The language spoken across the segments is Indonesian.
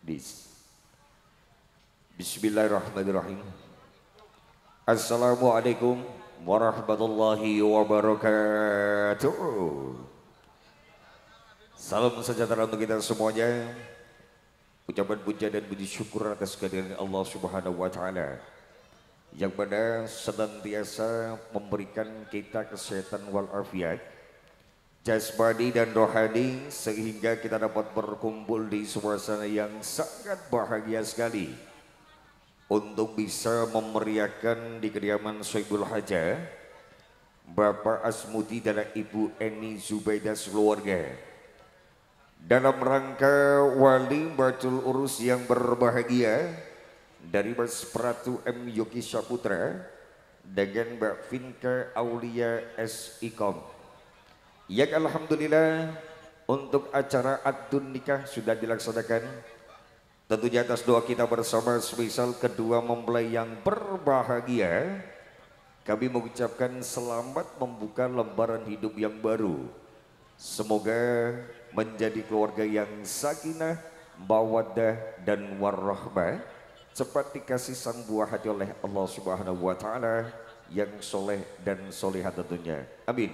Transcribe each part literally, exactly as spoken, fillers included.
Dis. Bismillahirrahmanirrahim. Assalamualaikum warahmatullahi wabarakatuh. Salam sejahtera untuk kita semuanya. Ucapan puja dan puji syukur atas kehadiran Allah Subhanahu wa taala yang pada senantiasa memberikan kita kesehatan walafiat jasmani dan rohani sehingga kita dapat berkumpul di suasana yang sangat bahagia sekali untuk bisa memeriahkan di kediaman Sohibul Haja Bapak Asmudi dan Ibu Eni Zubaidah sekeluarga dalam rangka wali Batul Urus yang berbahagia dari Mas Pratu M. Yogi Saputra dengan Mbak Vinka Aulia S. Ikom yang alhamdulillah untuk acara Ad-Dun Nikah sudah dilaksanakan. Tentunya atas doa kita bersama spesial kedua mempelai yang berbahagia, kami mengucapkan selamat membuka lembaran hidup yang baru. Semoga menjadi keluarga yang sakinah, mawaddah dan warahmah, cepat dikasih sang buah hati oleh Allah Subhanahu wa taala yang soleh dan solehah tentunya. Amin.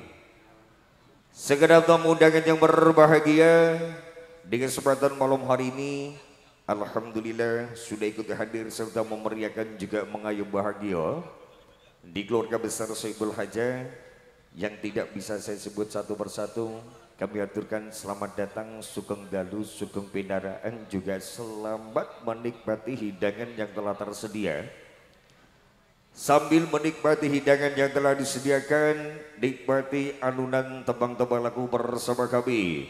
Segenap tamu undangan yang berbahagia di kesempatan malam hari ini, alhamdulillah sudah ikut hadir serta memeriahkan juga mengayuh bahagia di keluarga besar Sohibul Haja yang tidak bisa saya sebut satu persatu. Kami aturkan selamat datang, sugeng dalu, sugeng pindaraan, juga selamat menikmati hidangan yang telah tersedia. Sambil menikmati hidangan yang telah disediakan, nikmati alunan tebang-tebang lagu bersama kami.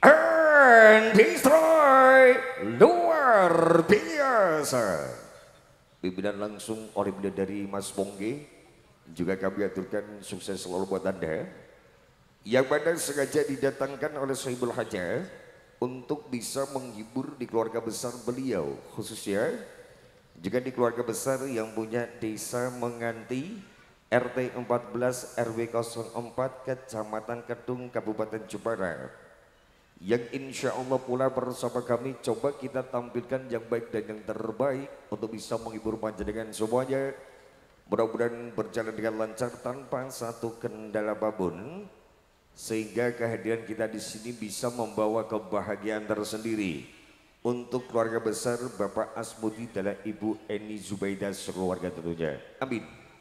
And Destroy luar biasa. Pimpinan langsung oleh beliau dari Mas Pongge. Juga kami aturkan sukses selalu buat Anda yang mana sengaja didatangkan oleh Sohibul Haja untuk bisa menghibur di keluarga besar beliau, khususnya juga di keluarga besar yang punya desa Menganti R T empat belas R W nol empat Kecamatan Kedung Kabupaten Jepara, yang insya Allah pula bersama kami coba kita tampilkan yang baik dan yang terbaik untuk bisa menghibur panjenengan semuanya. Mudah-mudahan berjalan dengan lancar tanpa satu kendala apapun, sehingga kehadiran kita di sini bisa membawa kebahagiaan tersendiri untuk keluarga besar Bapak Asmudi dan Ibu Eni Zubaidah sekeluarga tentunya. Amin.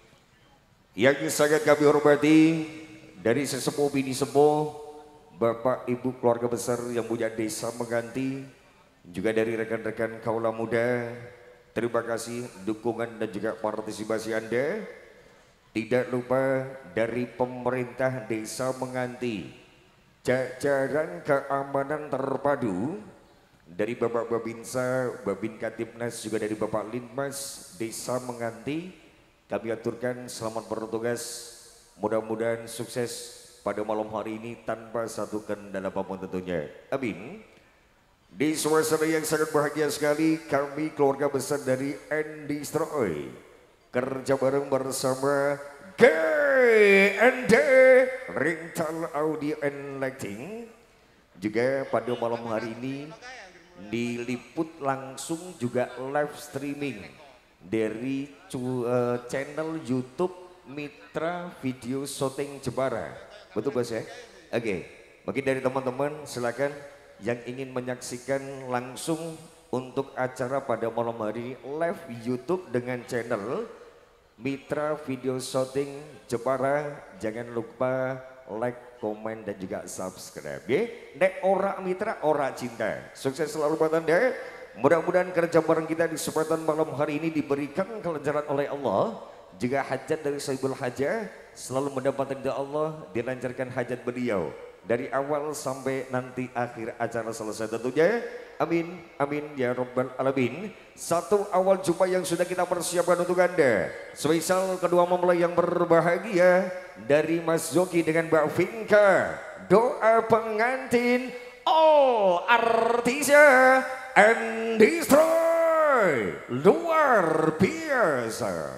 Yang sangat kami hormati dari sesepuh bini sepuh Bapak Ibu keluarga besar yang punya desa Menganti, juga dari rekan-rekan kaula muda, terima kasih dukungan dan juga partisipasi Anda. Tidak lupa dari pemerintah desa Menganti, jajaran keamanan terpadu dari Bapak Babinsa, Babin Katibnas, juga dari Bapak Linmas desa Menganti, kami aturkan selamat bertugas. Mudah-mudahan sukses pada malam hari ini tanpa satu kendala apapun tentunya. Amin. Di suasana yang sangat bahagia sekali, kami keluarga besar dari And Destroy kerja bareng bersama G and D Rental Audio and Lighting juga pada malam hari ini diliput langsung juga live streaming dari uh, channel YouTube Mitra Video Shooting Jepara. Betul Bos ya? Oke, okay. Mungkin dari teman-teman silakan yang ingin menyaksikan langsung untuk acara pada malam hari live YouTube dengan channel Mitra Video Shooting Jepara, jangan lupa like, komen dan juga subscribe ya. Nek ora mitra ora cinta. Sukses selalu buat Anda. Mudah-mudahan kerja bareng kita di kesempatan malam hari ini diberikan kelancaran oleh Allah. Juga hajat dari Sohibul Haja selalu mendapat ridha Allah, dilancarkan hajat beliau dari awal sampai nanti akhir acara selesai tentunya. Amin, amin ya Rabbal Alamin. Satu awal jumpa yang sudah kita persiapkan untuk Anda. Spesial kedua mempelai yang berbahagia dari Mas Zoki dengan Mbak Vinka. Doa pengantin all artisnya and destroy luar biasa.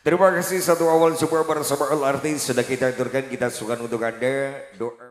Terima kasih satu awal semua bersama Al Artis sudah kita aturkan, kita suka untuk Anda doa.